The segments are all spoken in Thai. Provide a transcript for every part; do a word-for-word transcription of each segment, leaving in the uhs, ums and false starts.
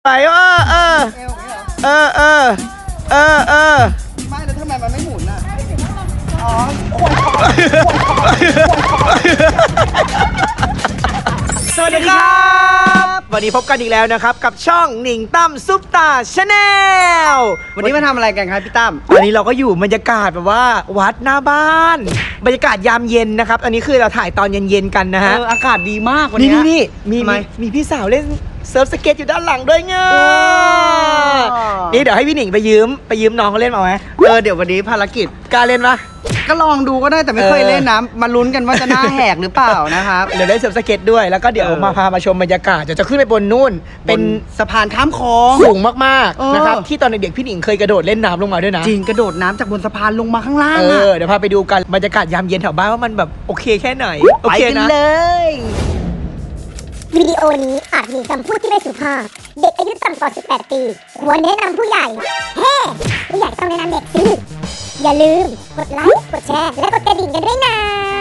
ไปเออเออเออเออเออเออไม่แล้วทำไมมันไม่หมุนอ่ะอ๋อสวัสดีครับวันนี้พบกันอีกแล้วนะครับกับช่องหนิงตั้มซุปตาชาแนลวันนี้มาทำอะไรกันครับพี่ตั้มวันนี้เราก็อยู่บรรยากาศแบบว่าวัดหน้าบ้านบรรยากาศยามเย็นนะครับอันนี้คือเราถ่ายตอนเย็นๆกันนะฮะเอออากาศดีมากวันนี่นี้นี่นี่มีทำไมมีพี่สาวเล่นเซิร์ฟสเก็ตอยู่ด้านหลังด้วยเงี้ยนี่เดี๋ยวให้พี่หนิงไปยืมไปยืมน้องเขาเล่นมาไหมเออเดี๋ยววันนี้ภารกิจกล้าเล่นปะก็ลองดูก็ได้แต่ไม่เคยเล่นนะมาลุ้นกันว่าจะหน้าแหกหรือเปล่านะครับเดี๋ยวได้เซิร์ฟสเก็ตด้วยแล้วก็เดี๋ยวเออมาพามาชมบรรยากาศเดี๋ยวจะขึ้นไปบนนู่นเป็นสะพานข้ามคลองสูงมากเออๆนะครับที่ตอนเด็กๆพี่หนิงเคยกระโดดเล่นน้ำลงมาด้วยนะจริงกระโดดน้ำจากบนสะพานลงมาข้างล่างเออะอเดี๋ยวพาไปดูกันบรรยากาศยามเย็นแถวบ้านว่ามันแบบโอเคแค่ไหนโอไปเคกันนะเลยวิดีโอนี้อาจมีคำพูดที่ไม่สุภาพ เด็กอายุต่ำกว่า สิบแปด ปี ควรแนะนำผู้ใหญ่ เฮ้ ผู้ใหญ่ต้องแนะนำเด็กสิ อย่าลืม กดไลค์ กดแชร์ และกดกระดิ่งกันด้วยนะ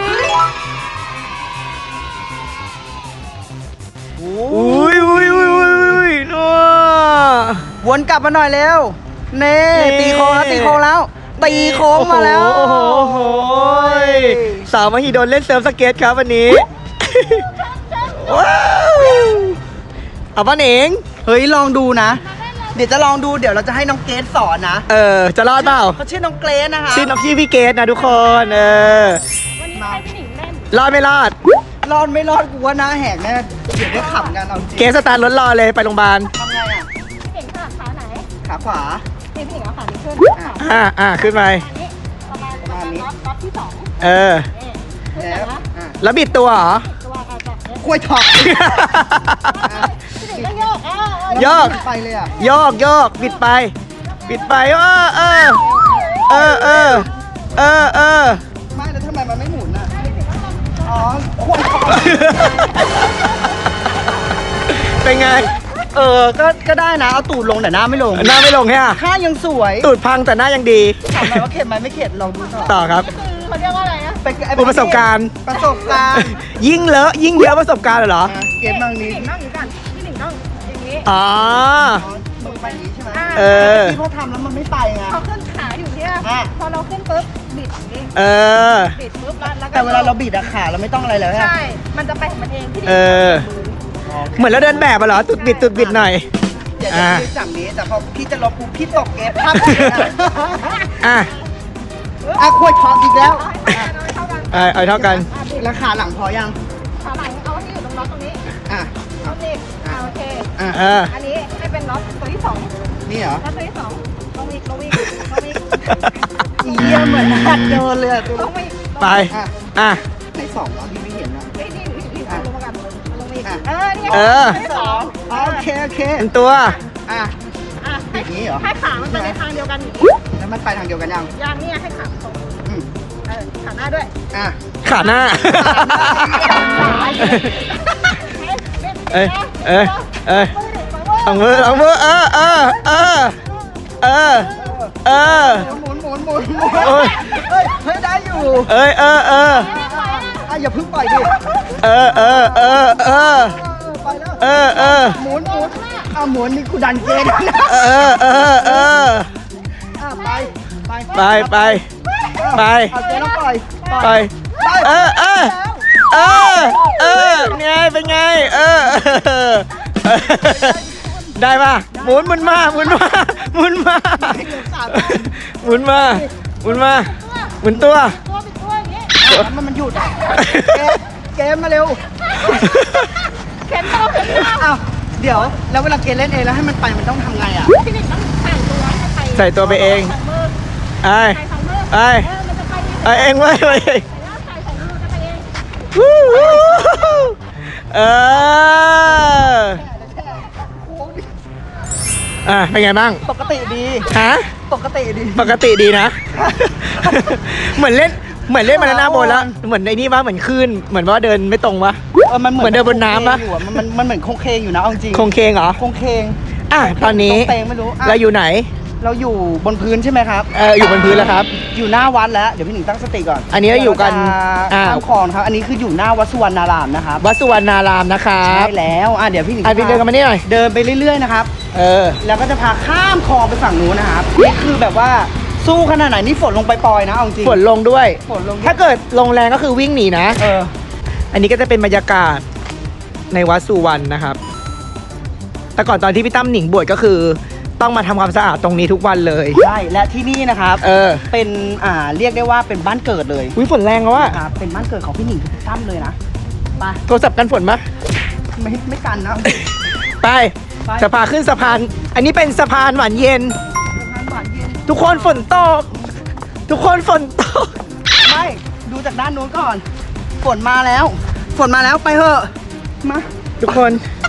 อุ้ยอุ้ยอุ้ยอุ้ยอุ้ยนัววนกลับมาหน่อยเร็วเน่ตีโค้งแล้วตีโค้งแล้วตีโค้งมาแล้วโอ้โหโอ้โหสาวมหิดลเล่นเซิร์ฟสเก็ตครับวันนี้ ว้าวเอาป้าหนิงเฮ้ยลองดูนะ เดี๋ยวจะลองดูเดี๋ยวเราจะให้น้องเกรซสอนนะเออจะรอดเปล่าเขาชื่อน้องเกรซนะคะชื่อน้องพี่พี่เกดนะทุกคน เออวันนี้ใครพี่หนิงเล่นรอดไม่รอดรอดไม่รอดกูว่าหน้าแหกแน่เดี๋ยวได้ขำกันเอาจริงเกดสตาร์ทรถรอเลยไปโรงพยาบาลทำไงอ่ะพี่หนิงถนัดขาไหนขาขวานี่พี่หนิงเอาขานี้ขึ้นอ่ะอ่าอ่าขึ้นไปอันนี้ประมาณประมาณน็อตน็อตที่สองเออนี่ขึ้นแล้วนะอ่ะแล้วบิดตัวเหรอตัวการจับเนี่ยกล้วยถอกพี่หนิงก็โยกเออเออโยกไปเลยอ่ะโยกโยกบิดไป บิดไปเออเออเออเออเออเออไม่แล้วทำไมมันไม่หมุนอ่ะอ๋อกล้วยถอกเป็นไงเออก็ก็ได้นะเอาตูดลงแต่หน้าไม่ลงหน้าไม่ลงแค่อะข้ายังสวยตูดพังแต่หน้ายังดีถามหน่อยว่าเข็ดไหมไม่เข็ดลองดูต่อต่อครับคือเขาเรียกว่าอะไรนะเป็นไอ้ประสบการณ์ประสบการณ์ยิ่งเลอะยิ่งเยอะประสบการณ์เหรออ่ะเกมบางพี่นี้หนิงนั่งอย่างนี้กันพี่หนิงต้องอย่างนี้อ๋ออ๋อมึงไปอย่างนี้ใช่ไหมเออที่เขาทำแล้วมันไม่ไปไงเขาขึ้นขาอยู่เนี่ยอ่ะพอเราขึ้นปุ๊บบิดอย่างนี้เออบิดปุ๊บแล้วแล้วก็แต่เวลาเราบิดอะขาเราไม่ต้องอะไรเลยฮะใช่ มันจะไปของมันเองพี่หนิงเออ เหมือนเราเดินแบบอะเหรอ ตุดบิดตุดบิดหน่อยเดี๋ยวจะอ่าพี่จับนี้แต่พอพี่จะลบปุ๊บพี่ตกเกมภาพเลยอะอ่ะอ่ะคุยทอกอีกแล้วเท่ากันเออเอาเท่ากันแล้วขาหลังพอยังขาหลังเอาที่อยู่ตรงน็อตตรงนี้อ่ะน็อตนี่อ่าโอเคอ่ะเอออันนี้ให้เป็นน็อตตัวที่สองนี่เหรอน็อตตัวที่สองลงอีกลงอีกลงอีกเยี่ยมเหมือนหัดเดินเลยอะตัวลงอีกไปอ่ะอ่ะในสองเหรอที่ไม่เห็นนะนี่นี่นี่นี่ลงมากันลงอีกเออนี่เออตัวที่สองอ๋อโอเคโอเคเป็นตัวอ่ะอ่ะอย่างนี้เหรอให้ขามันไปในทางเดียวกันอย่างนี้แล้วมันไปทางเดียวกันยังยางเนี่ยให้ขาตรงอืมเออขาหน้าด้วยอ่ะขาหน้า เอ้ยเอ้ยเอ้ยสองมือสองมือเออเออเออเออเออหมุนหมุนหมุนหมุนโอ้ยเฮ้ยเฮ้ยได้อยู่เอ้ยเออเอออ่ะอย่าเพิ่งปล่อยดิเออเออเออเออไปแล้วเออเออหมุนหมุนอ่ะหมุนนี่กูดันเกมนะเออเออเอออ่ะไปไปไปไปไปเอาเจ๊ต้องปล่อยไปเออเออเออเออไงเป็นไงเออเออได้ป่ะหมุนหมุนมาหมุนมาหมุนมาหมุนมาหมุนมาหมุนตัวตัวเป็นตัวอย่างนี้แล้วมันมันหยุดอ่ะเกมเกมมาเร็วเข็นตัวเข็นตัวอ้าวเดี๋ยวแล้วเวลาเกมเล่นเองแล้วให้มันไปมันต้องทำไงอ่ะพี่หนิงต้องใส่ตัวให้ใครใส่ตัวไปเองใส่มือไอ้ใส่สองมือไอ้เออมันจะไปเองไอ้เองไว้ไว้ใส่แล้วใส่สองมือจะไปเองวู้วู้เอออ่ะเป็นไงบ้างปกติดีฮะปกติดีปกติดีนะ เหมือนเล่นเหมือนเล่นมาแล้วหน้าโบนแล้วเหมือนในนี่ว่าเหมือนคลื่นเหมือนว่าเดินไม่ตรงวะเออมันเหมือนเหมือนเดินบนน้ำปะโคงอยู่อมันมันมันเหมือนโคงเคงอยู่นะเอาจริงคงเคงเหรอโคงเคงอ่ะตอนนี้ตรงเตงไม่รู้อ่ะเราอยู่ไหนเราอยู่บนพื้นใช่ไหมครับเอออยู่บนพื้นแล้วครับอยู่หน้าวัดแล้วเดี๋ยวพี่หนิงตั้งสติก่อนอันนี้เราอยู่กันอ่าอ่าข้ามคลองครับอันนี้คืออยู่หน้าวัดสุวรรณารามนะครับวัดสุวรรณารามนะครับใช่แล้วอ่ะเดี๋ยวพี่หนิงอ่ะพี่เดินกันมานี่หน่อยเดินไปเรื่อยๆนะครับเออแล้วก็จะพาข้ามคลองไปฝั่งนู้นนะครับนี่คือแบบว่าสู้ขนาดไหนนี่ฝนลงไปปล่อยๆนะเอาจริงฝนลงด้วยฝนลงถ้าเกิดลงแรงก็คือวิ่งหนีนะเอออันนี้ก็จะเป็นบรรยากาศในวัดสุวรรณนะครับ แต่ก่อนตอนที่พี่ตั้มหนิงบวชก็คือ ต้องมาทำความสะอาดตรงนี้ทุกวันเลยใช่และที่นี่นะครับเออเป็นอ่าเรียกได้ว่าเป็นบ้านเกิดเลยอุ้ยฝนแรงแล้วอะครับเป็นบ้านเกิดของพี่หนิงกับพี่ตั้มเลยนะไปโทรศัพท์กันฝนมะไม่ไม่กันนะไปไปจะพาขึ้นสะพาน อันนี้เป็นสะพานหวานเย็นสะพานหวานเย็นทุกคนฝนตก ทุกคนฝนตกไม่ดูจากด้านนู้นก่อน ฝนมาแล้ว ฝนมาแล้วไปเถอะมาทุกคน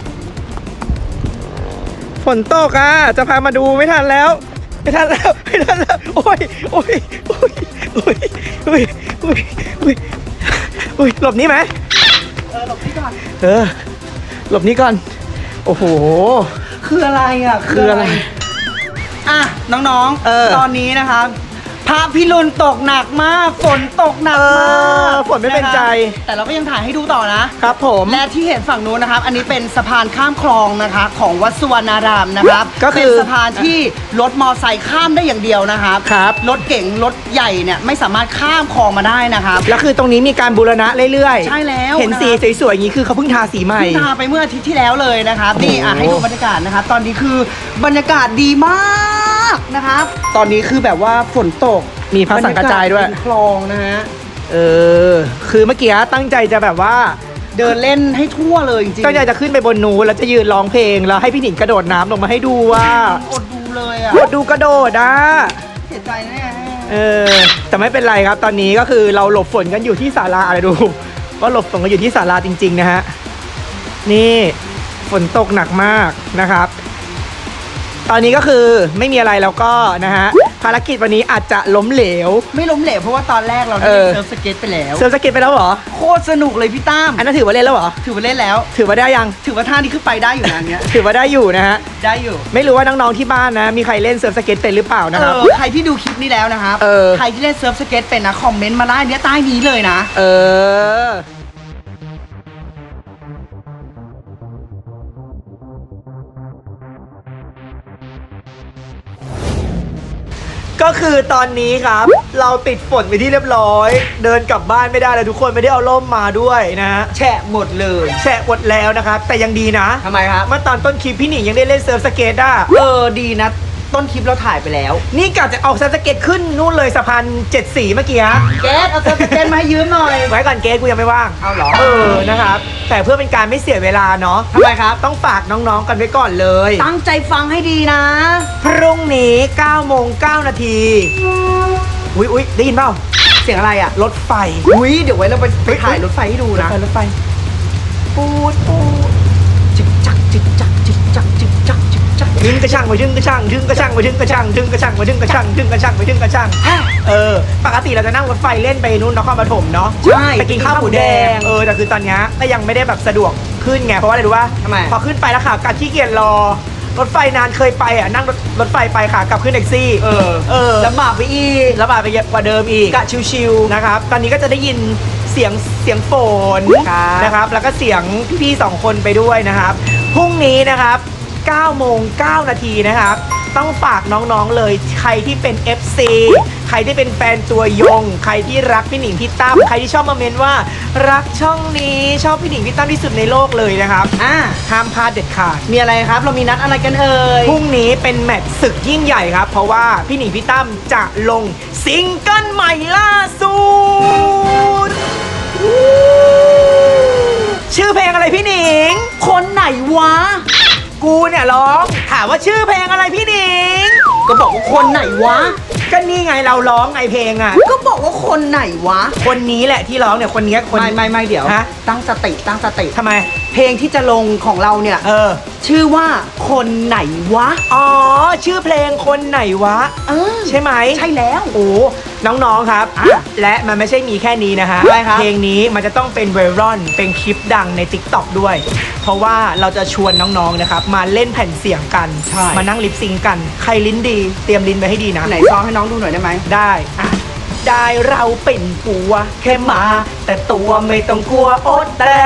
ฝนตกอ่ะ จะพามาดูไม่ทันแล้ว ไม่ทันแล้ว ไม่ทันแล้ว โอ้ยโอ้ยโอ้ยโอ้ยโอ้ยโอ้ยโอ้ยโอ้ยหลบนี้ไหมเออหลบที่ก่อนเออ หลบนี้ก่อน โอ้โหคืออะไรอ่ะคืออะไรอ่ะน้องเออตอนนี้นะครับพระพิรุณตกหนักมาก ฝนตกหนักมากเออฝนไม่เป็นใจะครับแต่เราก็ยังถ่ายให้ดูต่อนะครับผมและที่เห็นฝั่งนู้นนะครับ อันนี้เป็นสะพานข้ามคลองนะคะของวัดสุวรรณารามนะครับก็คือเป็นสะพานที่รถมอไซค์ข้ามได้อย่างเดียวนะครับครับรถเก๋งรถใหญ่เนี่ยไม่สามารถข้ามคลองมาได้นะครับแล้วคือตรงนี้มีการบูรณะเรื่อยๆใช่แล้วเห็นสีนะครับสวยๆอย่างนี้คือเขาเพิ่งทาสีใหม่เพิ่งทาไปเมื่ออาทิตย์ที่แล้วเลยนะครับนี่อ่ะโอ้โหให้ดูบรรยากาศนะครับ ตอนนี้คือบรรยากาศดีมากนะครับ ตอนนี้คือแบบว่าฝนตกมีพระสังฆจายด้วยบรรกศเป็นคลองนะฮะเออ คือเมื่อกี้ตั้งใจจะแบบว่าเดินเล่นให้ทั่วเลยจริงๆตั้งใจจะขึ้นไปบนนู้นแล้วจะยืนร้องเพลงแล้วให้พี่หนิงกระโดดน้ำลงมาให้ดูว่าอดดูเลยอ่ะกดดูกระโดดอ่ะเสียใจแน่เออ แต่ไม่เป็นไรครับ ตอนนี้ก็คือเราหลบฝนกันอยู่ที่ศาลาอะไรดูว่าหลบฝนกันอยู่ที่ศาลาจริงๆนะฮะ นี่ฝนตกหนักมากนะครับ ตอนนี้ก็คือไม่มีอะไรแล้วก็นะฮะภารกิจวันนี้อาจจะล้มเหลวไม่ล้มเหลวเพราะว่าตอนแรกเราได้เออเซิร์ฟสเก็ตไปแล้วเซิร์ฟสเก็ตไปแล้วเหรอโคตรสนุกเลยพี่ตั้มอันนั้นถือว่าเล่นแล้วเหรอถือว่าเล่นแล้วถือว่าได้ยังถือว่าท่านี้คือไปได้อยู่นะอันเนี้ยถือว่าได้อยู่นะฮะได้อยู่ไม่รู้ว่าน้องๆที่บ้านนะ มีใครเล่นเซิร์ฟสเก็ตเป็นหรือเปล่านะเอครับอใครที่ดูคลิปนี้แล้วนะครับเออใครที่เล่นเซิร์ฟสเก็ตเป็นนะคอมเมนต์มาได้เนี้ยใต้นี้เลยนะเออ ก็คือตอนนี้ครับ เราติดฝนไปที่เรียบร้อย เดินกลับบ้านไม่ได้เลยทุกคนไม่ได้เอาร่มมาด้วยนะฮะแฉะหมดเลยแฉะหมดแล้วนะครับ แต่ยังดีนะทำไมครับเมื่อตอนต้นคลิปพี่หนิงยังได้เล่นเซิร์ฟสเก็ตอ่ะเออดีนะ ต้นคลิปเราถ่ายไปแล้วนี่กะจะเอาเซิร์ฟสเก็ตขึ้นนู่นเลยสะพานเจ็ดสีเมื่อกี้ฮะแก๊สเอาเซิร์ฟสเก็ตมาให้ยืมหน่อยไว้ก่อนเกสกูยังไม่ว่างเอาเหรอเออนะครับ แต่เพื่อเป็นการไม่เสียเวลาเนาะทำไมครับต้องฝากน้องๆกันไว้ก่อนเลยตั้งใจฟังให้ดีนะพรุ่งนี้เก้าโมงเก้านาทีอุ๊ยอุ๊ยได้ยินเปล่าเสียงอะไรอ่ะรถไฟอุ้ยเดี๋ยวไว้เราไปไปถ่ายรถไฟให้ดูรถนะไฟรถไฟปูดปูดจิกจักจิกจักจิกจักจิกจักจิกจักถึงกระช่างไปถึงกระช่างถึงกระช่างไปถึงกระช่างถึงกระช่างไปถึงกระช่างถึงกระช่างไปถึงกระช่างเออปกติเราจะนั่งรถไฟเล่นไปนู่นนครปฐมเนาะใช่ไปกินข้าวหมูแดงเออแต่คือตอนนี้ก็ยังไม่ได้แบบสะดวกขึ้นไงเพราะว่าอะไรรู้ป่ะทำไมพอขึ้นไปแล้วค่ะการขี้เกียจรอรถไฟนานเคยไปอ่ะนั่งรถรถไฟไปค่ะกลับขึ้นแท็กซี่เออเออลำบากไปอีกระบาดไปเยอะกว่าเดิมอีกกะชิวๆนะครับตอนนี้ก็จะได้ยินเสียงเสียงฝนครับนะครับแล้วก็เสียงพี่ๆสองคนไปด้วยนะครับพรุ่งนี้นะครับเก้าโมงเก้านาทีนะครับต้องฝากน้องๆเลยใครที่เป็น เอฟ ซี ใครที่เป็นแฟนตัวยง ใครที่รักพี่หนิงพี่ตั้มใครที่ชอบมาเมนว่ารักช่องนี้ชอบพี่หนิงพี่ตั้มที่สุดในโลกเลยนะครับอ่าห้ามพลาดเด็ดขาดมีอะไรครับ เรามีนัดอะไรกันเอ่ยพรุ่งนี้เป็นแมตช์ศึกยิ่งใหญ่ครับ เพราะว่าพี่หนิงพี่ตั้มจะลงซิงเกิลใหม่ล่าสุดชื่อเพลงอะไรพี่หนิงคนไหนวะกูเนี่ยร้องถามว่าชื่อเพลงอะไรพี่หนิงก็บอกว่าคนไหนวะก็นี่ไงเราร้องไงเพลงอ่ะก็บอกว่าคนไหนวะคนนี้แหละที่ร้องเนี่ยคนเนี้ยคนไม่ไม่ไม่เดี๋ยวฮะตั้งสติตั้งสติทำไมเพลงที่จะลงของเราเนี่ยเออชื่อว่าคนไหนวะอ๋อชื่อเพลงคนไหนวะเออใช่ไหมใช่แล้วโอ้น้องๆครับและมันไม่ใช่มีแค่นี้นะฮะอะไรครับเพลงนี้มันจะต้องเป็นไวรัลเป็นคลิปดังใน ติ๊กต็อก ด้วย เพราะว่าเราจะชวนน้องๆนะครับมาเล่นแผ่นเสียงกันใช่มานั่งลิปซิงกันใครลิ้นดีเตรียมลิ้นไว้ให้ดีนะไหนซ้อมให้น้องดูหน่อยได้ไหมได้อะได้เราเป็นปัวแค่มา แต่ตัวไม่ต้องกลัวอดแต่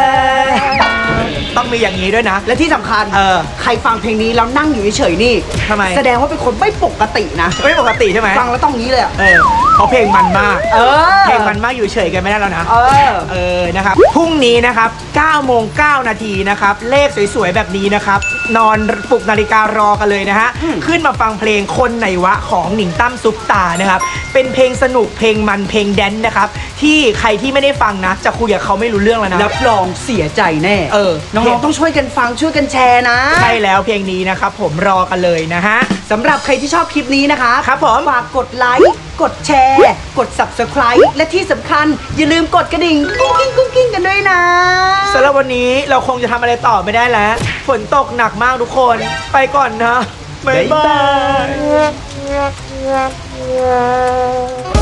ต้องมีอย่างนี้ด้วยนะและที่สำคัญเออใครฟังเพลงนี้แล้วนั่งอยู่เฉยๆนี่ทำไมแสดงว่าเป็นคนไม่ปกตินะไม่ปกติใช่ไหมฟังแล้วต้องงี้เลยอะเออเพราะเพลงมันมากเออเพลงมันมากอยู่เฉยกันไม่ได้แล้วนะเออเออ นะครับ พรุ่งนี้นะครับเก้าโมงเก้านาทีนะครับ เลขสวยๆ แบบนี้นะครับ นอนปลุกนาฬิการอกันเลยนะฮะอืมขึ้นมาฟังเพลงคนไหนวะของหนิงตั้มซุปตานะครับ เป็นเพลงสนุก เพลงมัน เพลงแดนซ์นะครับ ที่ใครที่ไม่ได้ฟังนะ จะคุยกับเขาไม่รู้เรื่องแล้วนะรับรองเสียใจแน่เออน้องๆต้องช่วยกันฟังช่วยกันแชร์นะใช่แล้วเพลงนี้นะครับ ผมรอกันเลยนะฮะสำหรับใครที่ชอบคลิปนี้นะคะครับผมฝากกดไลค์ กดแชร์ กด ซับสไครบ์ และที่สำคัญ อย่าลืมกดกระดิ่งกุ้งกิ้งกุ้งกิ้งกันด้วยนะสำหรับวันนี้เราคงจะทำอะไรต่อไม่ได้แล้ว ฝนตกหนักมากทุกคน ไปก่อนนะ บ๊ายบาย